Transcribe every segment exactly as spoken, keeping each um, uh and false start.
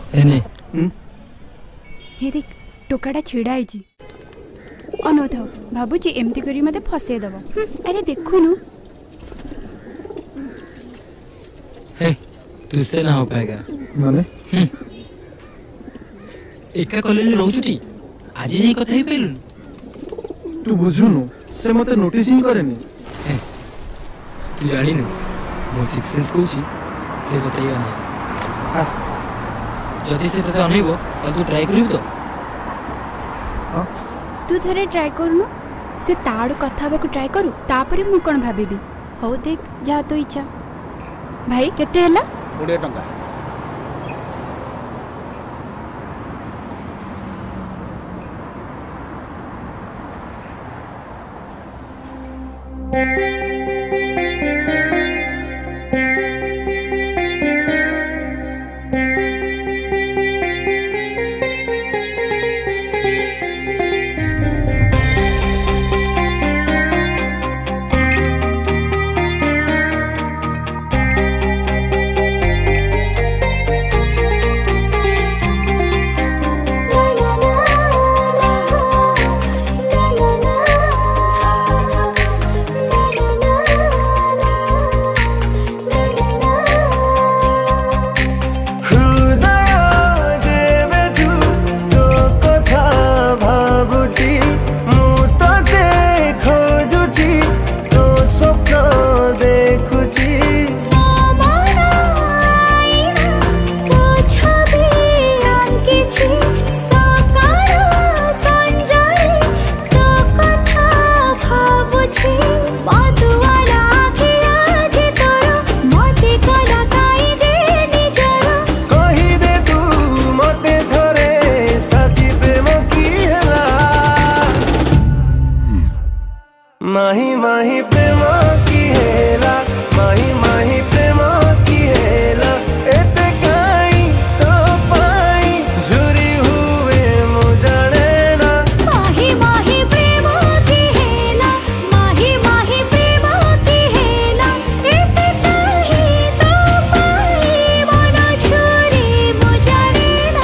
एने ये देख टोकाटा छिड़ा है अनोथ भाबुची एमती करी मते फसे दब। अरे देखुनु हे तुझसे ना हो पाएगा माने एका कॉलेज रोजुटी आज जाई कथा ही पेलु तू बुझुनु से मते नोटिसिंग करेनी तू जानी न मो सिक्स सेंस कोची से तो तैयार नहीं जदी से तते अनैबो त तू ट्राई करियो तो हां तू थरे ट्राई करनु से ताड़ कथा बा को ट्राई करू तापरे मु कोन भाबीबी हो देख जा तो इच्छा भाई केते हला बीस टंका माही माही प्रेम की हेला माही माही प्रेम की हेला एते काई तो पाई झुरी हुए मुझड़े ना माही माही प्रेम की हेला माही माही प्रेम की हेला एते काई तो पाई मन झुरी मुझड़े ना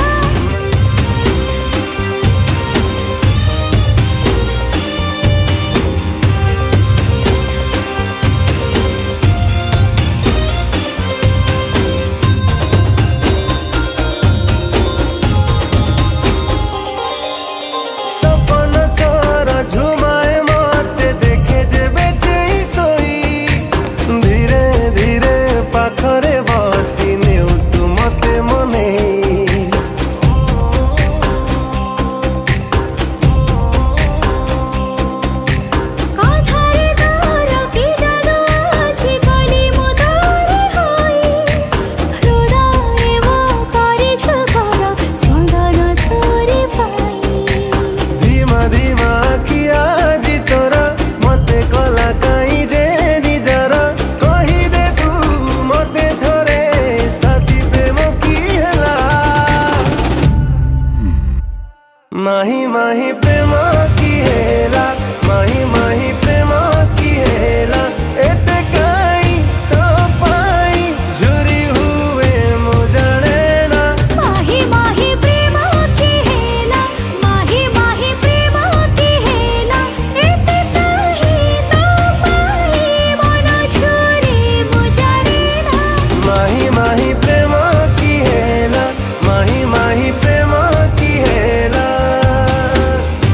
माही माही प्रेम की हेला माही माही प्रेम की हेला एते काई तो पाई झुरी हुए मुझड़े ना माही माही प्रेम की हेला माही माही प्रेम की हेला एते काई तो पाई मन झुरी मुझड़े ना माही माही प्रेम की हेला माही माही प्रेम की हेला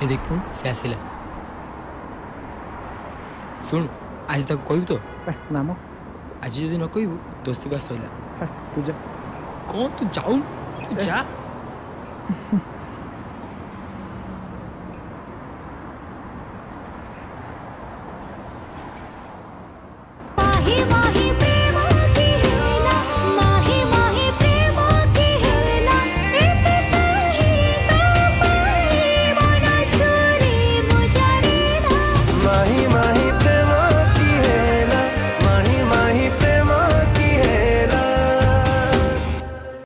ए देख से आसिला सुन आज तक कहबू तो नाम आज जदि न कहबू दोस्ती बात सइला तू जा कौन तू जाऊ तू जा